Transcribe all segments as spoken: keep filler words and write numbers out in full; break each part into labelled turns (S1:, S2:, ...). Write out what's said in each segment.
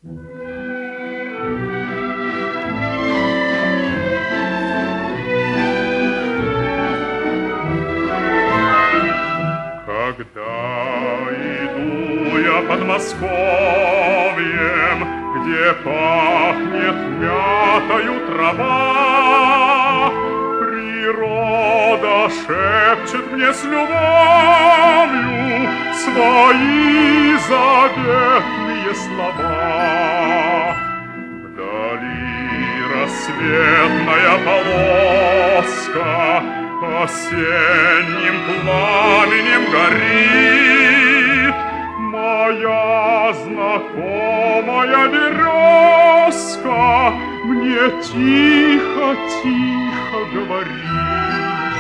S1: Когда иду я под Московьем, где пахнет мятою трава, природа шепчет мне с любовью свои заветные слова. Вдали рассветная полоска осенним пламенем горит. Моя знакомая березка мне тихо-тихо говорит: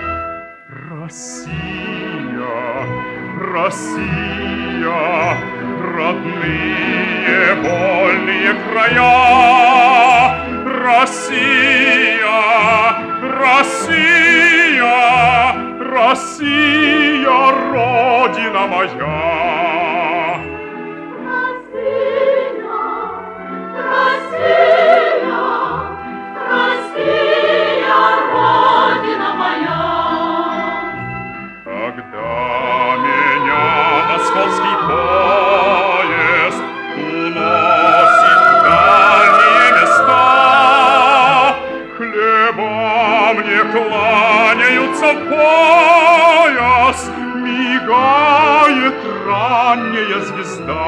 S1: Россия, Россия, родные вольные края. Россия, Россия, Россия, родина моя.
S2: Россия, Россия, Россия, родина моя.
S1: Когда меня московский поезд уносит в дальние места, хлеба мне кланяются в пояс, мигает ранняя звезда.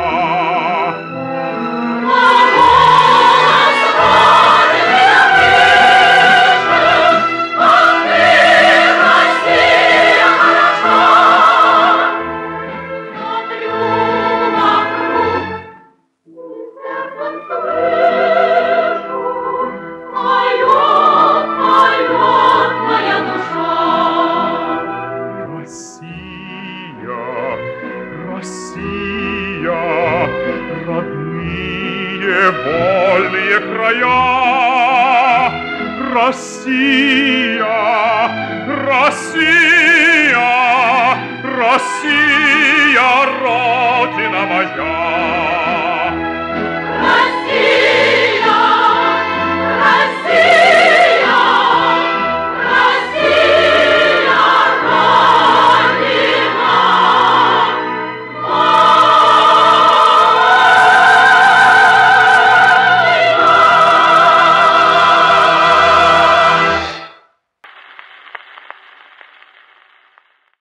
S1: Россия, родные вольные края. Россия, Россия, Россия, родина моя.